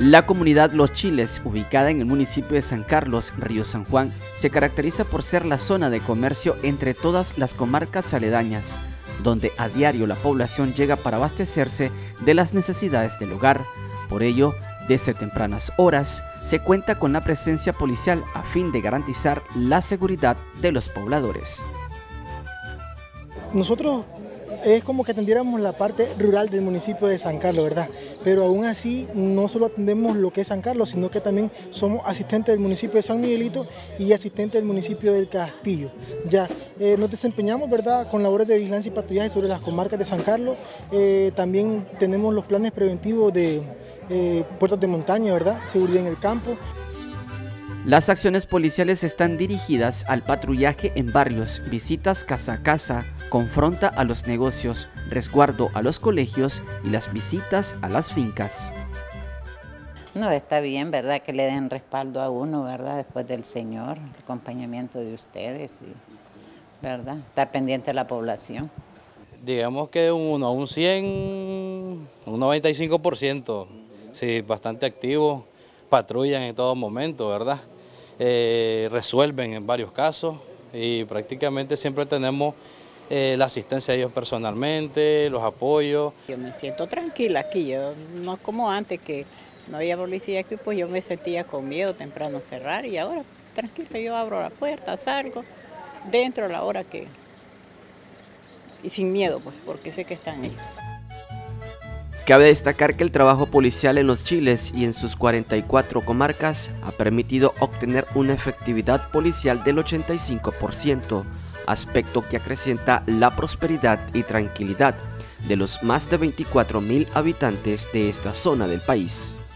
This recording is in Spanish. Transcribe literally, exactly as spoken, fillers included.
La comunidad Los Chiles, ubicada en el municipio de San Carlos, Río San Juan, se caracteriza por ser la zona de comercio entre todas las comarcas aledañas, donde a diario la población llega para abastecerse de las necesidades del hogar. Por ello, desde tempranas horas, se cuenta con la presencia policial a fin de garantizar la seguridad de los pobladores. Nosotros es como que atendiéramos la parte rural del municipio de San Carlos, ¿verdad? Pero aún así no solo atendemos lo que es San Carlos, sino que también somos asistentes del municipio de San Miguelito y asistentes del municipio del Castillo. Ya eh, nos desempeñamos, ¿verdad?, con labores de vigilancia y patrullaje sobre las comarcas de San Carlos. Eh, también tenemos los planes preventivos de eh, puertos de montaña, ¿verdad?, seguridad en el campo. Las acciones policiales están dirigidas al patrullaje en barrios, visitas casa a casa, confronta a los negocios, resguardo a los colegios y las visitas a las fincas. No, está bien, ¿verdad?, que le den respaldo a uno, ¿verdad?, después del Señor, el acompañamiento de ustedes, y, ¿verdad?, está pendiente de la población. Digamos que uno a un cien, un noventa y cinco por ciento, sí, bastante activo, patrullan en todo momento, ¿verdad? Eh, resuelven en varios casos y prácticamente siempre tenemos eh, la asistencia de ellos personalmente, los apoyos. Yo me siento tranquila aquí, yo no como antes que no había policía aquí, pues yo me sentía con miedo temprano cerrar y ahora tranquila, yo abro la puerta, salgo dentro a la hora que... y sin miedo, pues, porque sé que están ellos. Cabe destacar que el trabajo policial en Los Chiles y en sus cuarenta y cuatro comarcas ha permitido obtener una efectividad policial del ochenta y cinco por ciento, aspecto que acrecienta la prosperidad y tranquilidad de los más de veinticuatro mil habitantes de esta zona del país.